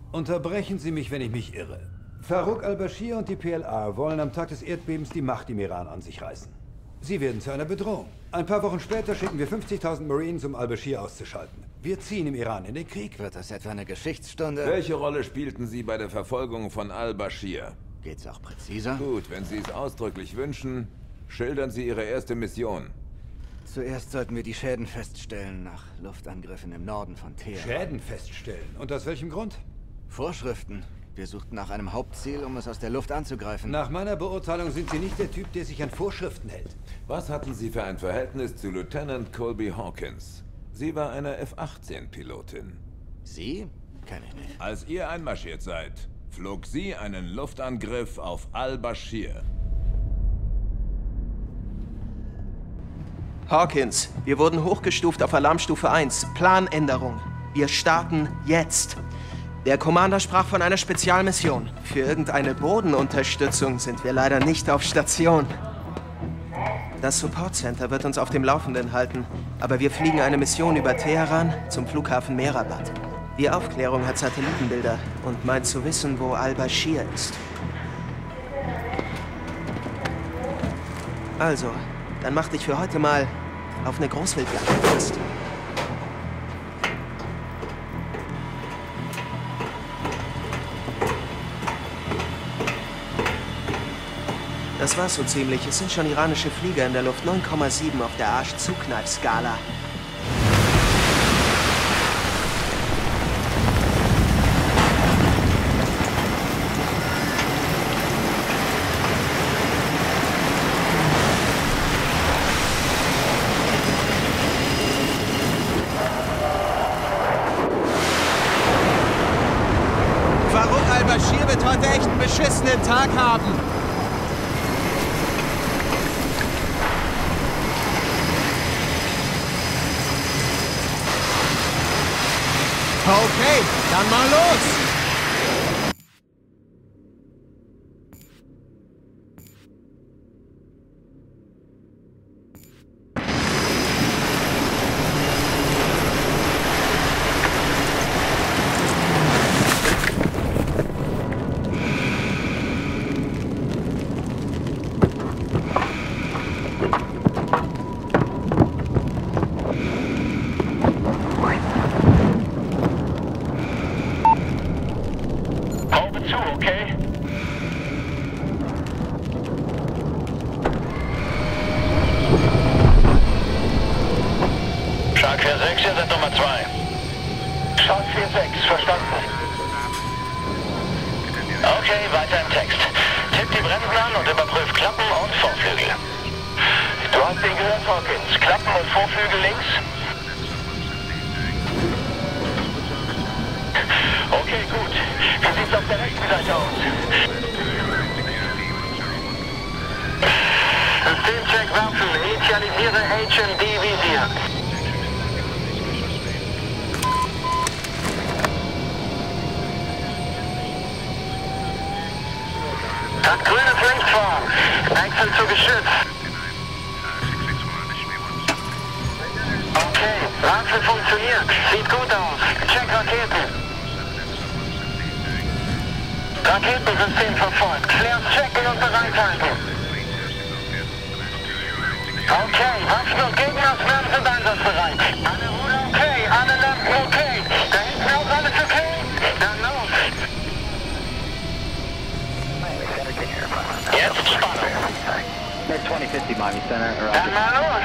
Unterbrechen Sie mich, wenn ich mich irre. Farouk al-Bashir und die PLA wollen am Tag des Erdbebens die Macht im Iran an sich reißen. Sie werden zu einer Bedrohung. Ein paar Wochen später schicken wir 50.000 Marines, um al-Bashir auszuschalten. Wir ziehen im Iran in den Krieg. Wird das etwa eine Geschichtsstunde? Welche Rolle spielten Sie bei der Verfolgung von al-Bashir? Geht's auch präziser? Gut, wenn Sie es ausdrücklich wünschen, schildern Sie Ihre erste Mission. Zuerst sollten wir die Schäden feststellen nach Luftangriffen im Norden von Teheran. Schäden feststellen. Und aus welchem Grund? Vorschriften. Wir suchten nach einem Hauptziel, um es aus der Luft anzugreifen. Nach meiner Beurteilung sind Sie nicht der Typ, der sich an Vorschriften hält. Was hatten Sie für ein Verhältnis zu Lieutenant Colby Hawkins? Sie war eine F-18-Pilotin. Sie? Kenn ich nicht. Als ihr einmarschiert seid, flog sie einen Luftangriff auf al-Bashir. Hawkins, wir wurden hochgestuft auf Alarmstufe 1. Planänderung. Wir starten jetzt. Der Commander sprach von einer Spezialmission. Für irgendeine Bodenunterstützung sind wir leider nicht auf Station. Das Support Center wird uns auf dem Laufenden halten, aber wir fliegen eine Mission über Teheran zum Flughafen Mehrabad. Die Aufklärung hat Satellitenbilder und meint zu wissen, wo al-Bashir ist. Also, dann mach dich für heute mal auf eine Großwildjagd gefasst. Das war's so ziemlich. Es sind schon iranische Flieger in der Luft. 9,7 auf der Arsch-Zukneif-Skala. Farouk al-Bashir wird heute echt einen beschissenen Tag haben. Okay, dann mal los! Okay. Shark 4-6, ihr seid Nummer 2. Shark 4-6, verstanden. Okay, weiter im Text. Tippt die Bremsen an und überprüft Klappen und Vorflügel. Du hast ihn gehört, Hawkins. Klappen und Vorflügel links. Okay, gut. Wie sieht's auf der rechten Seite aus? Systemcheck Waffen. Initialisiere HMD-Visier. Hat grünes Licht vor. Wechsel zu Geschütz. Okay, Waffe funktioniert. Sieht gut aus. Check Raketen. Raketensystem verfolgt. Flares checken und bereithalten. Okay, Waffen und Gegnerswerf sind einsatzbereit. Alle Ruder okay, alle Lampen okay. Da hinten auch alles okay? Dann los. Jetzt Spannung. Dann mal los.